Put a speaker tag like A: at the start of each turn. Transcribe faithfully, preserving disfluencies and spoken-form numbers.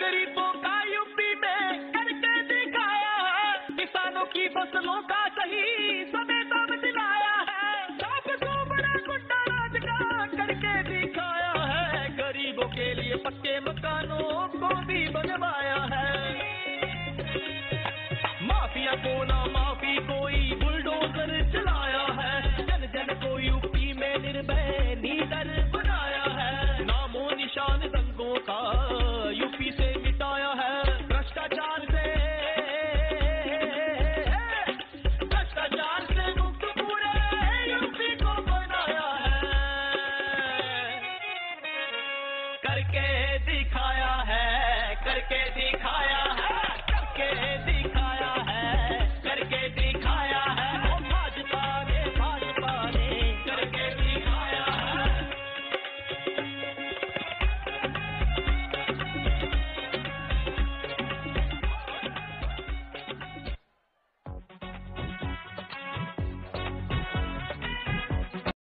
A: गरीबों का यूपी में करके दिखाया है, किसानों की फसलों का सही समय दाम दिलाया है, साफ को बड़ा गुंडा राज का करके दिखाया है, गरीबों के लिए पक्के मकानों को भी बनवाया है। माफिया को ना माफी कोई बुलडोजर चलाया है, जन जन को यूपी में निर्भय लीडर बनाया है, नामो निशान दंगों का यूपी से मिटाया है, भ्रष्टाचार से भ्रष्टाचार से मुक्त पूरे यूपी को बनाया है, करके दिखाया है, करके दिखाया है, करके दिखाया